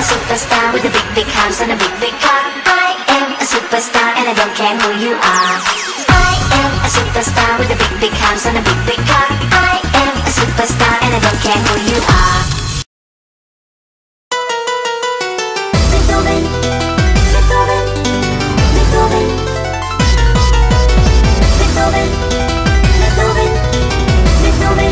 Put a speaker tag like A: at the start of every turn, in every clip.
A: superstar with a big, big house and a big, big car. I am a superstar and I don't care who you are. I am a superstar with a big, big house and a big, big car. I am a superstar and I don't care who you are. Beethoven, Beethoven, Beethoven, Beethoven, Beethoven, Beethoven.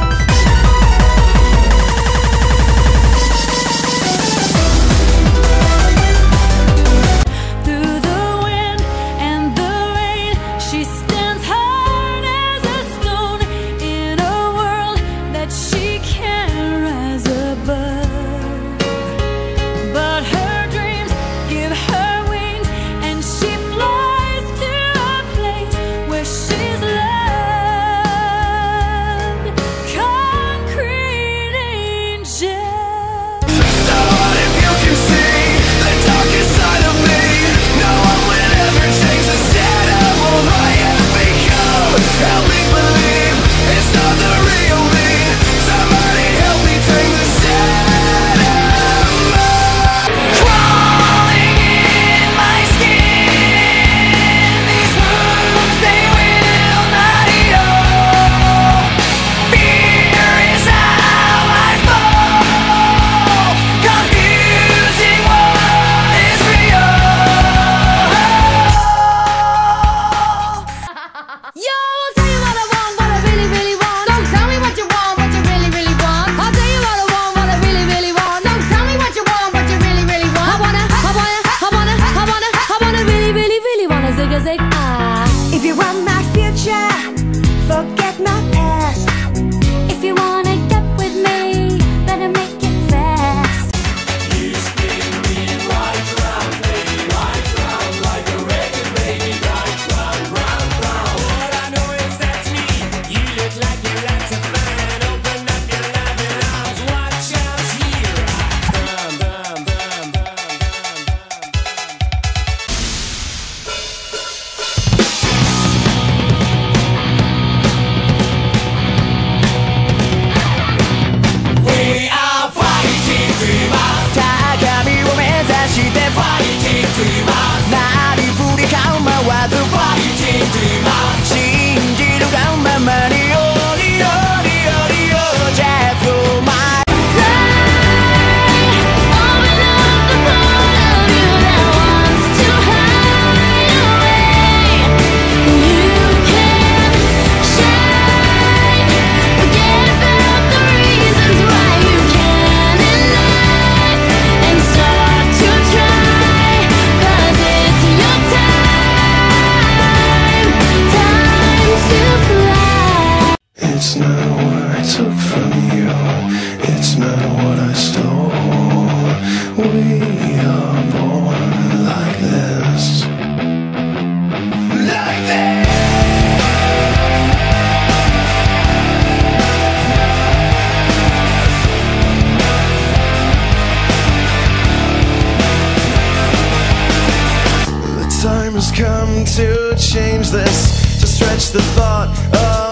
B: If you want my future, forget my past. If you wanna get with me, better make it fast.
C: You spin me right round, baby, right round, like a record, baby, right round, round, round. All I know is that's me. You look like you're lots of fun. Open up your loving arms, watch out here. Bum, bum, bum, bum, bum, bum.
D: It's not what I took from you, it's not what I stole. We are born like this, like this. The time has come to change this, to stretch the thought of